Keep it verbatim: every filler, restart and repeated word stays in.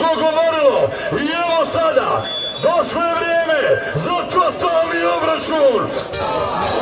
dugo govorilo i evo sada, došlo je vrijeme za totalni obračun.